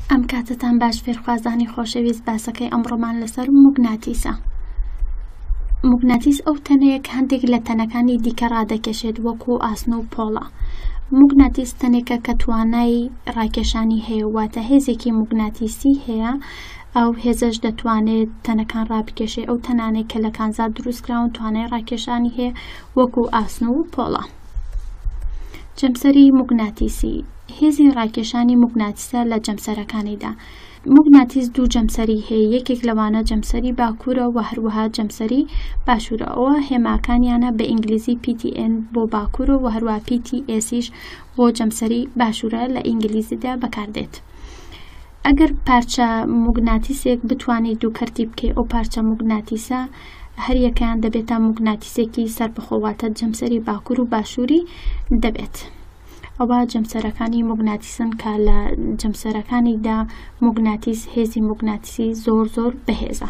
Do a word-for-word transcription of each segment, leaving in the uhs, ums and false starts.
ئەم کاتتان باش فێرخوازانی خۆشەویست باسەکەی ئەمڕۆمان لەسەر موگناتیسە. موگناتیس ئەو تەنەیە کە هەندێک لە تەنەکانی دیکە ڕادەکێشێت وەکو ئاسنە و پۆڵە. موگناتیس تەنێکە کە توانای ڕاکێشانی هەیە، واتە هێزێکی موگناتیسی هەیە، ئەو هێزەش دەتوانێت تەنەکان ڕابکێشێ. ئەو تەنانێک کە لە کانزا دروستکراون توانای ڕاکێشانی هەیە وەکو ئاسنە و پۆڵە. جەمسەری موگناتیسی هێزی ڕاکێشانی موگناتیسە لە جەمسەرەکانیدا. موگناتیس دوو جەمسەری هەیە، یەکێک لەوانە جەمسەری باکوورە و هەروەها جەمسەری باشوورە. ئەوە هێماکانیانە بە ئینگلیزی پی تی ئێن بۆ باکوورە و هەروەها پی تی ئێسیش بۆ جەمسەری باشوورە لە ئینگلیزیدا بەکاردێت. ئەگەر پارچە موگناتیسێک بتوانێت دووکەرتی بکەیت، ئەو پارچە موگناتیسە هەر یەکەیان دەبێتە موگناتیسێکی سەربەخۆواتە جەمسەری باکوور و باشووری دەبێت. ئەوە جەمسەرەکانی موگناتیسن کە لە جەمسەرەکانیدا موگناتیس هێزی موگناتیسی زۆر زۆر بەهێزە.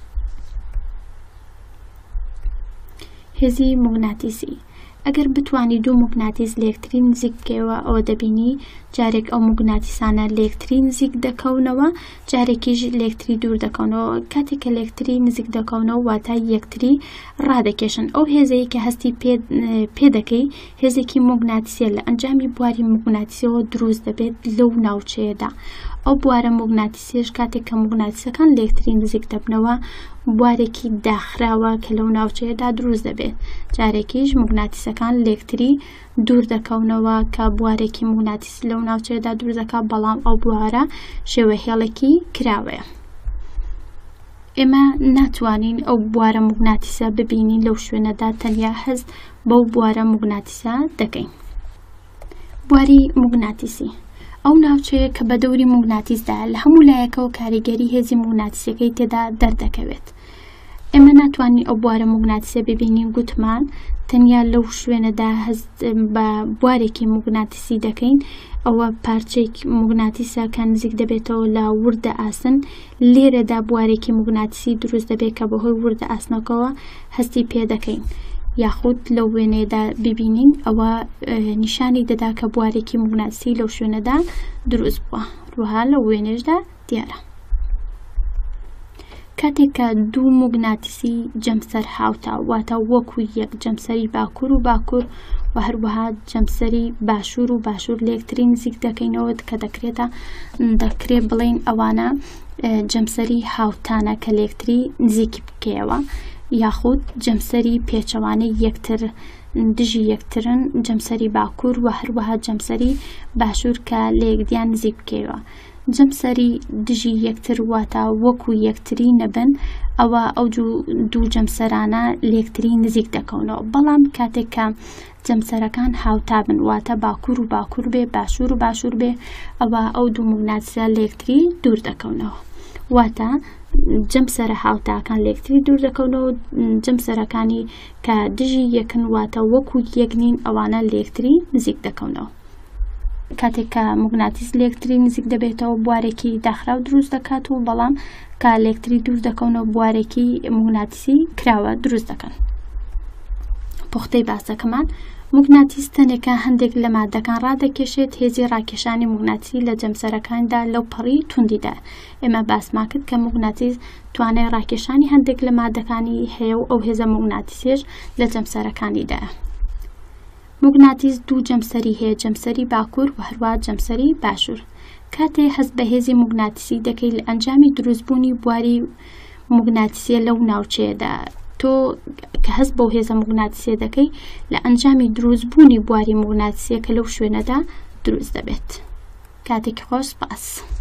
هێزی موگناتیسی ئەگەر بتوانی دوو موگناتیس لە یەکتری نزیک بکەوە، ئەوە دەبینی جارێک ئەو موگناتیسانە لە یەکتری نزیک دەکەونەوە، جارێکیش لە یەکتری دوور دەکەونەوە. کاتێک کە لە یەکتری نزیک دەکەونەوە واتە یەکتری ڕادەکێشن. ئەو هێزەیە کە هەستی پێ دەکەی هێزێکی موگناتیسیە، لە ئەنجامی بواری موگناتیسیەوە دروست دەبێت لەو ناوچەیەدا. ئەو بوارە موگناتیسیش کاتێک کە موگناتیسەکان لە یەکتری نزیک دەبنەوە بوارێکی داخراوە کە لەو ناوچەیەدا دروست دەبێت. جارێکیش موگناتیسەکان لە یەکتری دوور دەکەونەوە کە بوارێکی موگناتیس لەو ناوچەیەدا دوور دەکات، بەڵام ئەو بوارە شێوە هێڵێکی کراوەیە. ئێمە ناتوانین ئەو بوارە موگناتیسە ببینین لەو شوێنەدا، تەنیا هەست بەو بوارە موگناتیسە دەکەین. بواری موگناتیسی ئەو ناوچەیە کە بە دەوری موگناتیسدا لە هەموو لایەکەوە کاریگەری هێزی موگناتیسەکەی تێدا دەردەکەوێت. ئێمە ناتوانین ئەو بوارە موگناتیسە ببینین، گوتمان تەنیا لەو شوێنەدا هەست بە بوارێکی موگناتیسی دەکەین. ئەوە پارچەیەکی موگناتیسە کە نزیک دەبێتەوە لە وردە ئاسن، لێرەدا بوارێکی موگناتیسی دروست دەبێت کە بەهۆی وردە ئاسنەکەوە هەستی پێ دەکەین، یاخود لەو وێنەیەدا ببینین ئەوە نیشانی دەدا کە بوارێکی موگناتیسی لەو شوێنەدا دروست بووە. ڕووها لەو وێنەشدا دیارە. کاتێک کە دوو موگناتیسی جەمسەر هاوتا، واتە وەکو یەک جەمسەری باکوور و باکوور و هەروەها جەمسەری باشوور و باشوور لە یەکتری نزیک دەکەینەوە کە دەکرێتە دەکرێت بڵێن ئەوانە جەمسەری هاوتانە کە لە یەکتری نزیکی بکەیەوە، یاخود جەمسەری پێچەوانەی یەکتر دژی یەکترن، جەمسەری باکوور و هەروەها جەمسەری باشوور کە لە یەکدیان نزیک بکەیەوە. جەمسەری دژی یەکتر واتە وەکو یەکتری نەبن، ئەوە ئەو دوو جەمسەرانە لە یەکتری نزیک دەکەونەوە. بەڵام کاتێک کە جەمسەرەکان هاوتا بن، واتە باکوور و باکوور بێ، باشوور و باشوور بێ، ئەوە ئەو دوو موگناتیسە لە یەکتری دوور دەکەونەوە. واتە جەمسەرە هاوتاکان لە یەکتری دوور دەکەونەوە، جەمسەرەکانی کە دژی یەکن واتە وەکو یەکنین ئەوانە لە یەکتری نزیک دەکەونەوە. کاتێک کە موگناتیس لە یەکتری نزیک دەبێتەوە بوارێکی داخراو دروست دەکات، و بەڵام کە لە یەکتری دوور دەکەونەوە بوارێکی موگناتیسی کراوە دروست دەکەن. پوختەی باسەکەمان موگناتیس تەنێکە هەندێک لە مادەکان ڕادەکێشێت. هێزی ڕاکێشانی موگناتیسی لە جەمسەرەکاندا لەو پەڕی توندیدا. ئێمە باسمان کرد کە موگناتیس توانای ڕاکێشانی هەندێک لە مادەکانی هەیە و ئەو هێزە موگناتیسیش لە جەمسەرەکانیدا. موگناتیس دوو جەمسەری هەیە، جەمسەری باکوور و هەروەها جەمسەری باشوور. کاتێ هەست بە هێزی موگناتیسی دەکەی لە ئەنجامی دروستبوونی بواری موگناتیسیە لەو ناوچەیەدا، تۆ کە هەست بەو هێزە موگناتیسیە دەکەی لە ئەنجامی دروستبوونی بواری موگناتیسیە کە لەو شوێنەدا دروست دەبێت. کاتێکی خۆش، سپاس.